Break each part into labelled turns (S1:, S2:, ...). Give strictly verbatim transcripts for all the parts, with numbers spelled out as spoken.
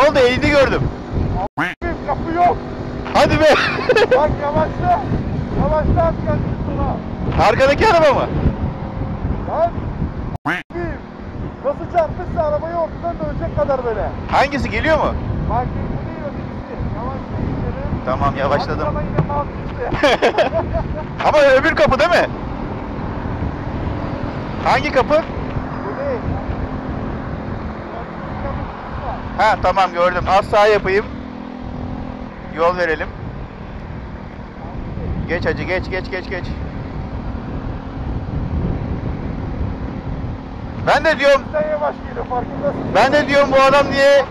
S1: oldu? Elini gördüm.
S2: Kapı yok.
S1: Hadi be.
S2: Bak yavaşla. Yavaşla at kendini sola.
S1: Arkadaki araba mı?
S2: Lan. Nasıl çarpmışsa arabayı ortadan dönecek kadar böyle.
S1: Hangisi geliyor mu?
S2: Bak bu değil ötekisi. Yavaşla gidelim.
S1: Tamam, yavaşladım.
S2: Bak sana yine mal çıktı.
S1: Ama öbür kapı değil mi? Hangi kapı?
S2: Bu değil.
S1: Ha tamam, gördüm. Az sağ yapayım. Yol verelim. Geç hacı, geç geç geç geç. Ben de diyorum,
S2: Sen yavaş geliyor farkındasın.
S1: ben de diyorum bu adam niye?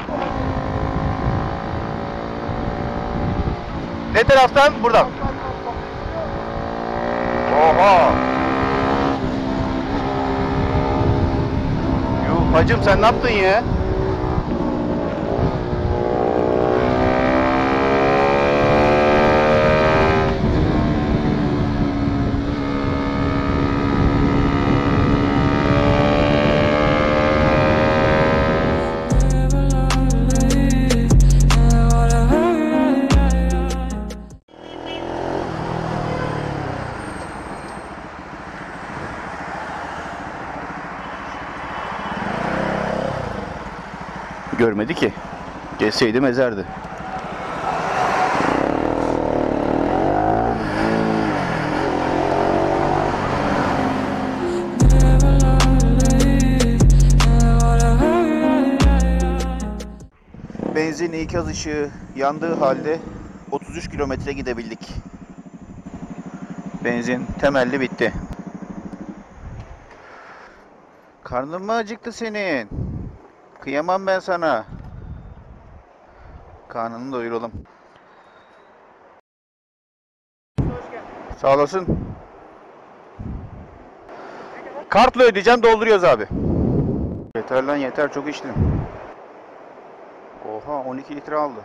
S1: Ne taraftan? Buradan. Oha. Yuh hacım, sen ne yaptın ya? Görmedi ki. Geçseydim ezerdi. Benzin ikaz ışığı yandığı halde otuz üç kilometre gidebildik. Benzin temelli bitti. Karnın mı acıktı senin? Kıyamam ben sana. Karnını doyuralım. Sağ olasın. Kartla ödeyeceğim, dolduruyoruz abi. Yeter lan yeter, çok içtim. Oha, on iki litre aldı.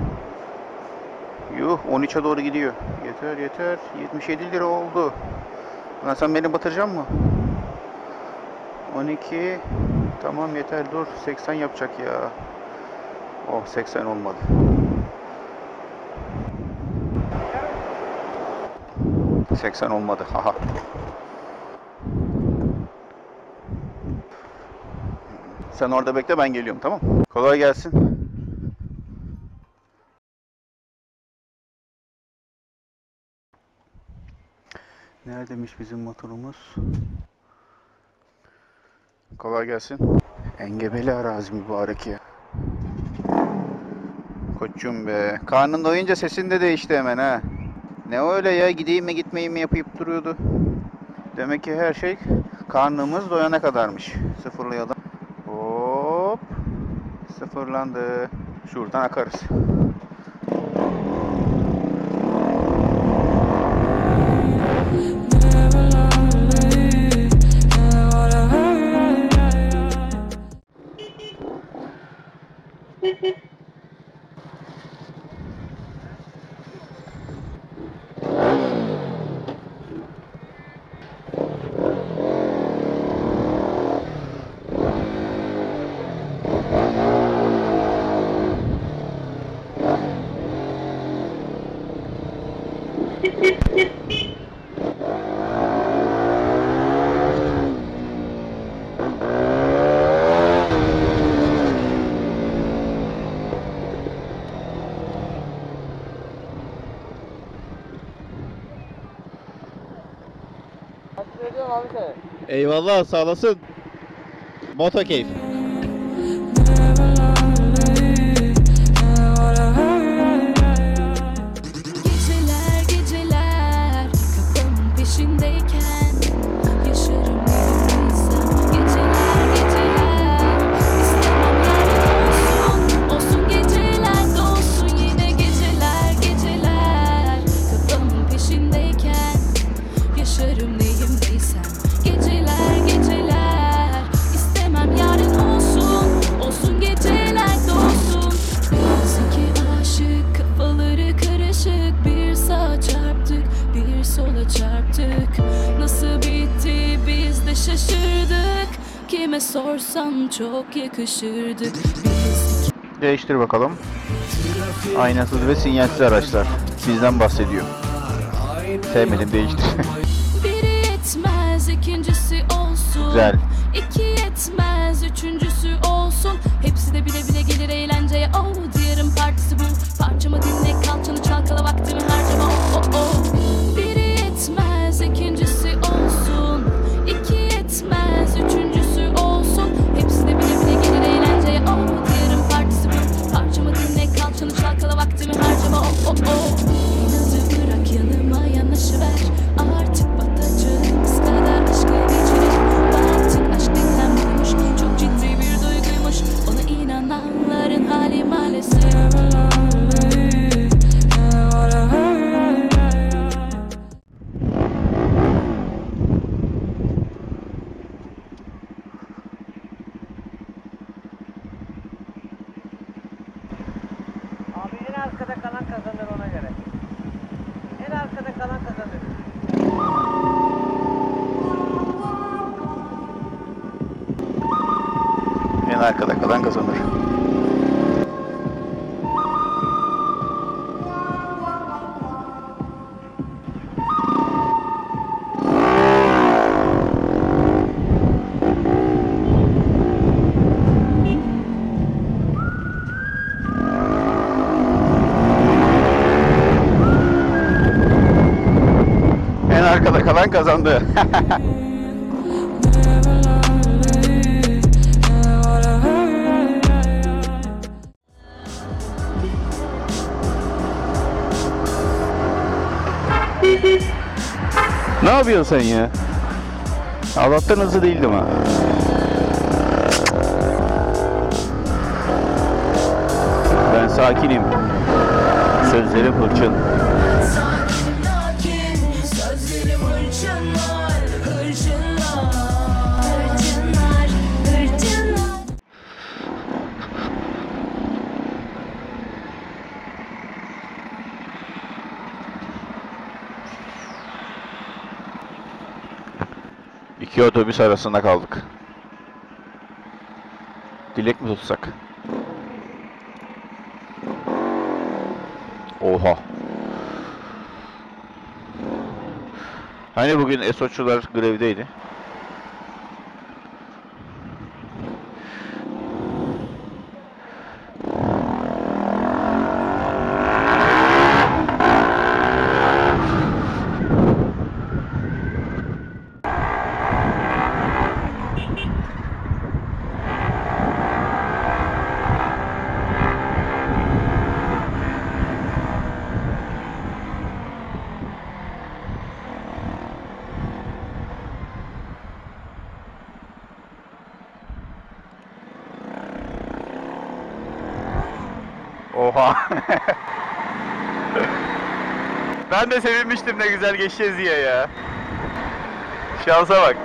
S1: Yuh, on üçe doğru gidiyor. Yeter yeter, yetmiş yedi lira oldu. Lan sen beni batıracaksın mı? on iki. Tamam yeter, dur, seksen yapacak ya. Oh, seksen olmadı. seksen olmadı. Haha. Sen orada bekle, ben geliyorum, tamam? Kolay gelsin. Neredeymiş bizim motorumuz? Kolay gelsin. Engebeli arazi mübarek ya. Koçum be. Karnın doyunca sesin de değişti hemen ha. Ne öyle ya, gideyim mi gitmeyeyim mi yapıp duruyordu. Demek ki her şey karnımız doyana kadarmış. Sıfırlayalım. Hop. Sıfırlandı. Şuradan akarız. Eyvallah, sağ olasın. Moto keyif.
S3: Geceler geceler kafamın peşindeyken yaşarım neyse. Geceler geceler istemem yarın olsun. Olsun geceler dolsun yine geceler geceler kafamın peşindeyken yaşarım neyimdeysem. Geceler geceler istemem yarın olsun. Olsun geceler dolsun. Biz iki aşık kafaları karışık. Bir sağa çarptık bir sola çarptık. Nasıl bitti biz de şaşırdık. Kime sorsam çok yakışırdık. Biz iki...
S1: Değiştir bakalım. Aynasız ve sinyalsiz araçlar. Bizden bahsediyor. Sevmedim, değiştir.
S3: Biri yetmez, ikincisi olsun.
S1: Güzel.
S3: İki yetmez, üçüncüsü olsun. Hepsi de bile bile gelir eğlenceye. Oh, diğerin partisi bu. Parçamı dinle, kalçanı çalkala, vaktimi harcama. Oh, oh, oh. Biri yetmez, ikincisi olsun. İki yetmez, üçüncüsü olsun. Hepsi de bile bile gelir eğlenceye. Oh, diğerin partisi bu. Parçamı dinle, kalçanı çalkala, vaktimi harcama. Oh, oh, oh. İnadı bırak, yanıma yanaşıver. Artık batacağımız kadar aşkı geçelim. Artık aşk denilen buymuş, çok ciddi bir duyguymuş. Ona inananların hali maalesef.
S2: Abi en arkada kalan kazanır ona göre. En arkada kalan kazanır.
S1: En arkada kalan kazanır. En arkada kalan kazandı. Ne yapıyorsun sen ya? Allah'tan hızlı değildim ha. Ben sakinim. Sözlerim hırçın.
S3: Sakin lakin sözlerim hırçınlar, hırçınlar, hırçınlar, hırçınlar.
S1: İki otobüs arasında kaldık. Dilek mi tutsak? Oha. Hani bugün ESOçular grevdeydi? Oha. Ben de sevinmiştim ne güzel geçeceğiz diye ya. Şansa bak.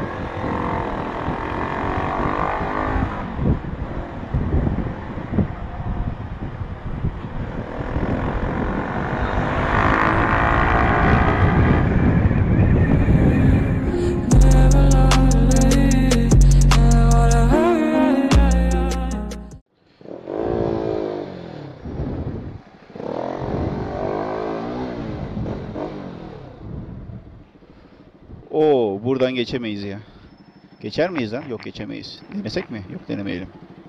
S1: Oo, buradan geçemeyiz ya. Geçer miyiz lan? Yok, geçemeyiz. Denesek mi? Yok, denemeyelim.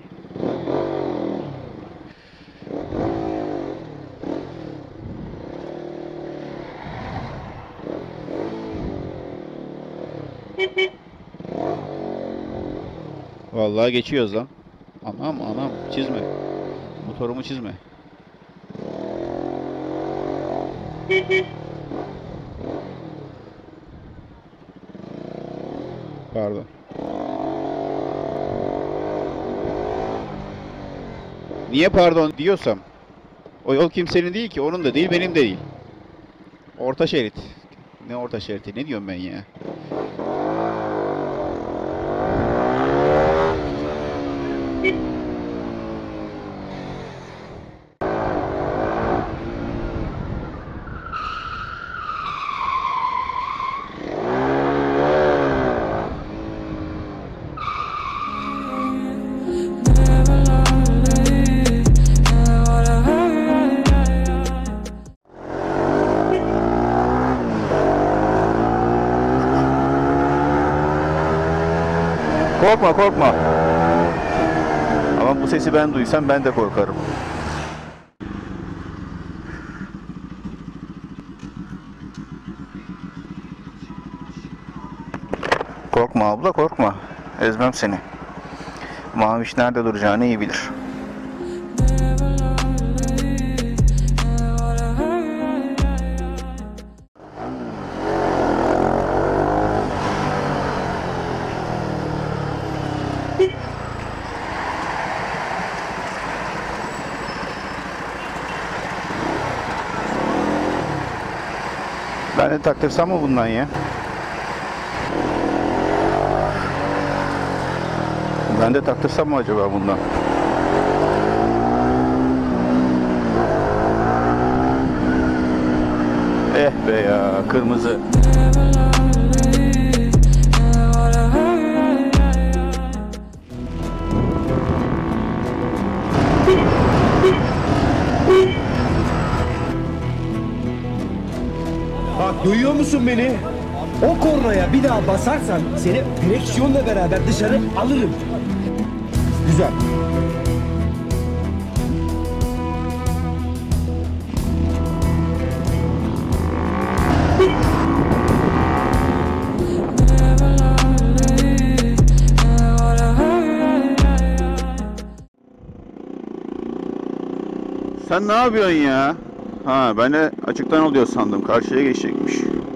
S1: Vallahi geçiyoruz lan. Anam anam, çizme. Motorumu çizme. Pardon. Niye pardon diyorsam, o yol kimsenin değil ki, onun da değil, benim de değil. Orta şerit. Ne orta şeriti? Ne diyorum ben ya? korkma korkma. Ama bu sesi ben duysam ben de korkarım. Korkma abla korkma. Ezmem seni. Maviş nerede duracağını iyi bilir. Ben de taktırsam mı bundan ya? Ben de taktırsam mı acaba bundan? Eh be ya, kırmızı.
S4: Bak duyuyor musun beni? O kornaya bir daha basarsan seni direksiyonla beraber dışarı alırım. Güzel.
S1: Sen ne yapıyorsun ya? Ha, ben de açıktan oluyor sandım. Karşıya geçecekmiş.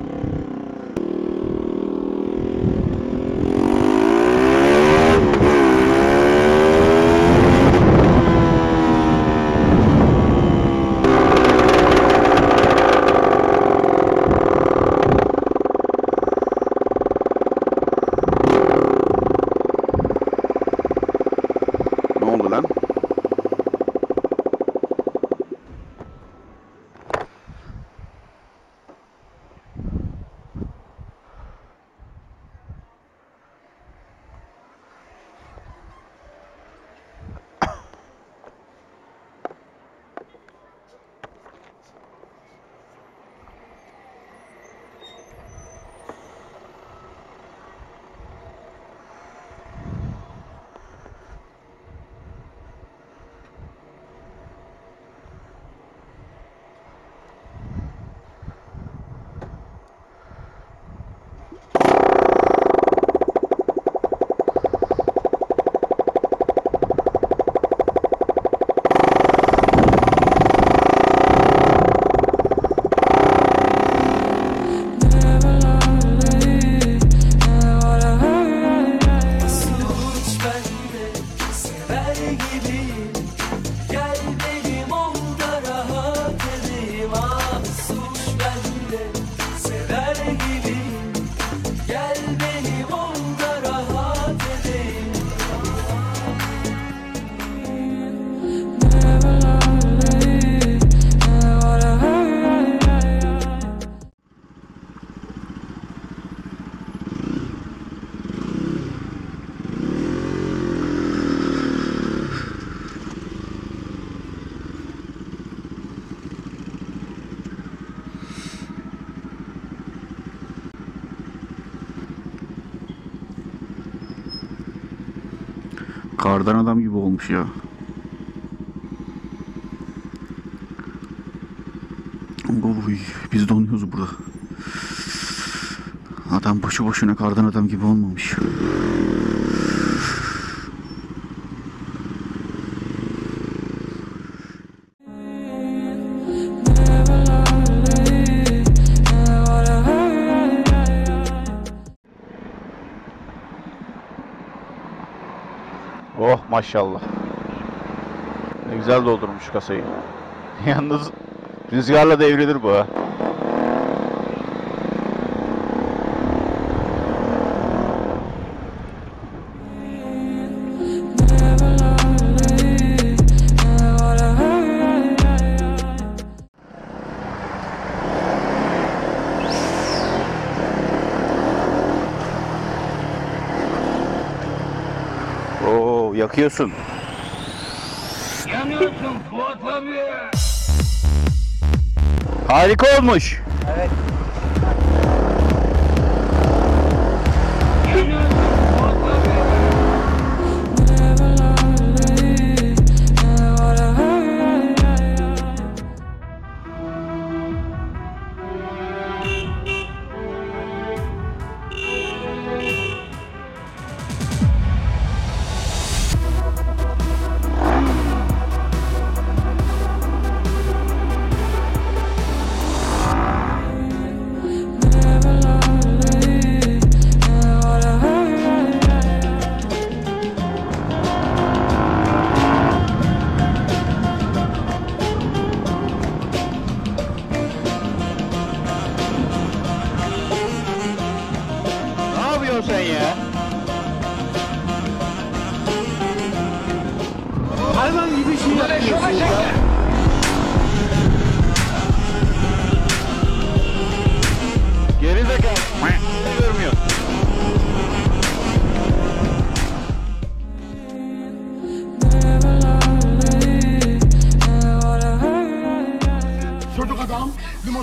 S1: Ne oldu lan? Kardan adam gibi olmuş ya. Oy, biz donuyoruz burada. Adam boşu boşuna kardan adam gibi olmamış. Oh maşallah. Ne güzel doldurmuş kasayı. Yalnız rüzgarla devrilir bu ha. Oo, yakıyorsun.
S5: Yanıyorsun Fuat abi.
S1: Harika olmuş.
S2: Evet.
S5: Yanıyorsun Fuat abi.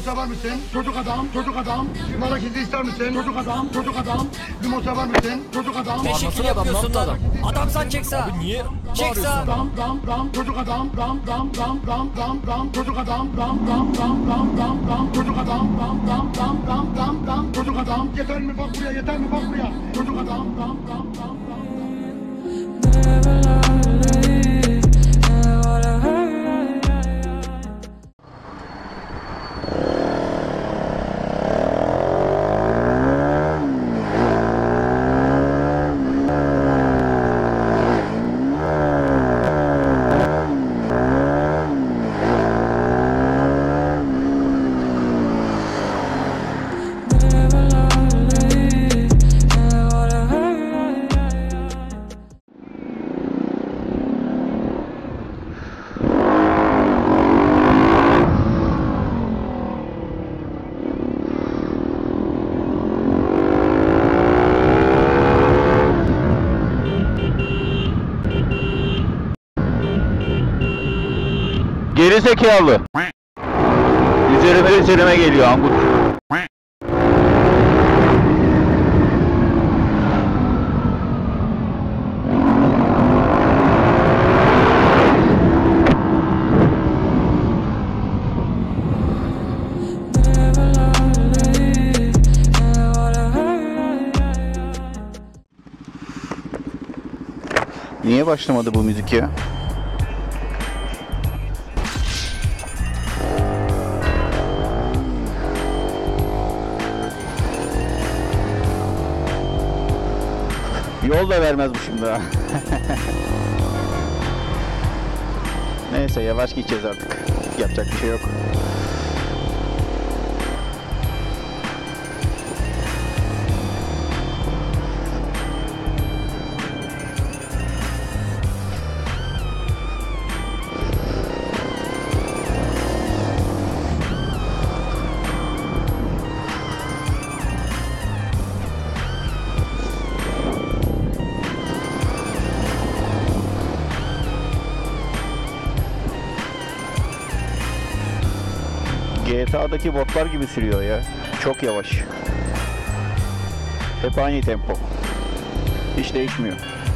S5: limon sever misin? Çocuk adam, çocuk adam. Limon ikinci ister misin? Çocuk adam, çocuk adam. Limon sever misin? Çocuk adam.
S6: Teşekkür yapıyorsun lan. Adamsan çek sağa. Niye? Çek sağa.
S5: Dam dam dam çocuk adam dam dam dam dam dam dam çocuk adam dam dam dam dam dam dam çocuk adam dam dam dam dam dam dam çocuk adam yeter mi bak buraya yeter mi bak buraya çocuk adam dam dam dam dam.
S1: Geri zekalı. Üzerime üzerime geliyor Angut. Niye başlamadı bu müzik ya? Yol da vermezmişim daha. Neyse yavaş gideceğiz artık. Yapacak bir şey yok. G T A'daki botlar gibi sürüyor ya. Çok yavaş. Hep aynı tempo. Hiç değişmiyor.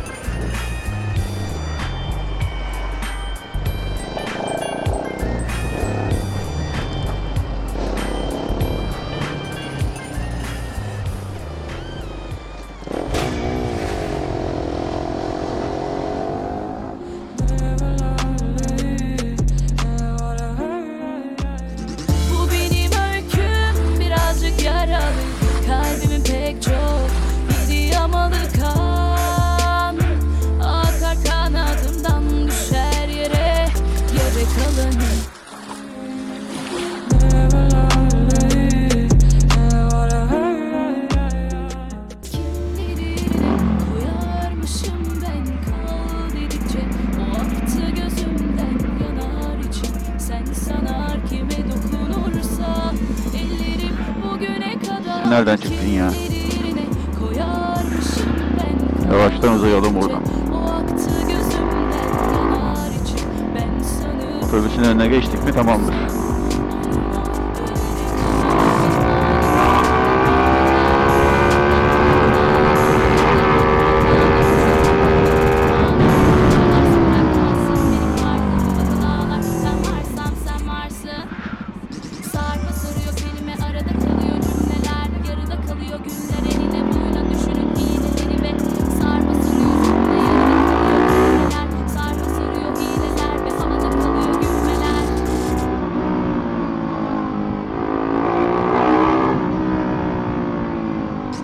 S3: Kalbimin pek çok yedi yamalı kan akar kanadımdan düşer yere yere kalanı. Kimleri koyarmışım ben kal dedikçe o aktı gözümden yanar içim sen sanar kime dokunursa ellerim bugüne kadar.
S1: Nereden çıktın ya? Yavaştan uzayalım buradan. Otobüsün önüne geçtik mi tamamdır.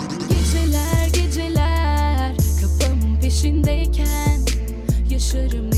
S1: Geceler geceler kapım peşindeyken yaşarım